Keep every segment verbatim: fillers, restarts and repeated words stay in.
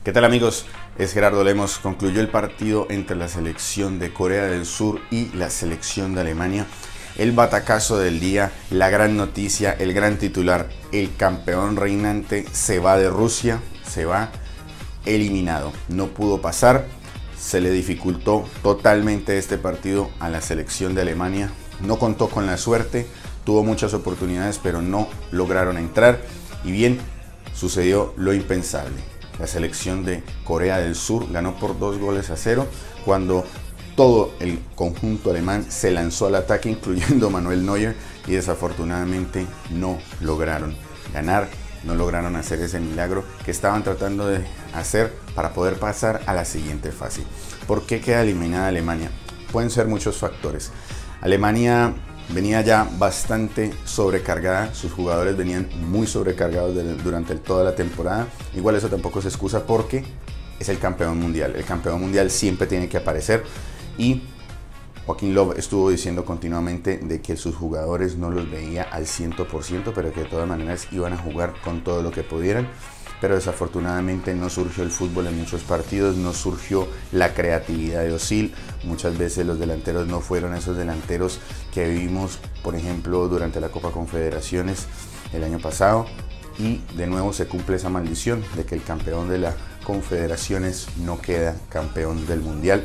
¿Qué tal, amigos? Es Gerardo Lemos. Concluyó el partido entre la selección de Corea del Sur y la selección de Alemania. El batacazo del día, la gran noticia, el gran titular: el campeón reinante se va de Rusia, se va eliminado. No pudo pasar, se le dificultó totalmente este partido a la selección de Alemania. No contó con la suerte, tuvo muchas oportunidades, pero no lograron entrar. Y bien, sucedió lo impensable. La selección de Corea del Sur ganó por dos goles a cero cuando todo el conjunto alemán se lanzó al ataque, incluyendo Manuel Neuer, y desafortunadamente no lograron ganar, no lograron hacer ese milagro que estaban tratando de hacer para poder pasar a la siguiente fase. ¿Por qué queda eliminada Alemania? Pueden ser muchos factores. Alemania venía ya bastante sobrecargada, sus jugadores venían muy sobrecargados de, durante toda la temporada. Igual eso tampoco es excusa porque es el campeón mundial. El campeón mundial siempre tiene que aparecer, y Joachim Löw estuvo diciendo continuamente de que sus jugadores no los veía al cien por ciento, pero que de todas maneras iban a jugar con todo lo que pudieran. Pero desafortunadamente no surgió el fútbol en muchos partidos, no surgió la creatividad de Özil. Muchas veces los delanteros no fueron esos delanteros que vimos, por ejemplo, durante la Copa Confederaciones el año pasado. Y de nuevo se cumple esa maldición de que el campeón de las Confederaciones no queda campeón del Mundial.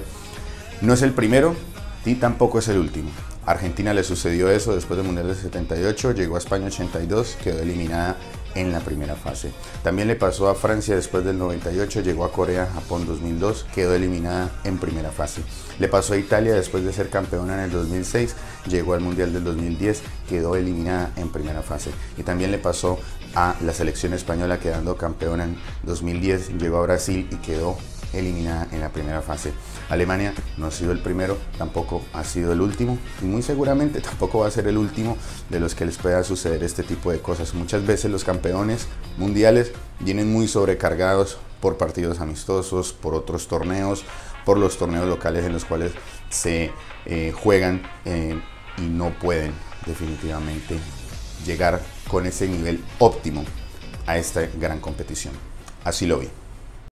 No es el primero y tampoco es el último. A Argentina le sucedió eso después del Mundial del setenta y ocho, llegó a España ochenta y dos, quedó eliminada en la primera fase. También le pasó a Francia después del noventa y ocho, llegó a Corea, Japón dos mil dos, quedó eliminada en primera fase. Le pasó a Italia después de ser campeona en el dos mil seis, llegó al Mundial del dos mil diez, quedó eliminada en primera fase. Y también le pasó a la selección española, quedando campeona en dos mil diez, llegó a Brasil y quedó eliminada en la primera fase. Alemania no ha sido el primero, tampoco ha sido el último, y muy seguramente tampoco va a ser el último de los que les pueda suceder este tipo de cosas. Muchas veces los campeones mundiales vienen muy sobrecargados por partidos amistosos, por otros torneos, por los torneos locales en los cuales se eh, juegan eh, y no pueden definitivamente llegar con ese nivel óptimo a esta gran competición. Así lo vi.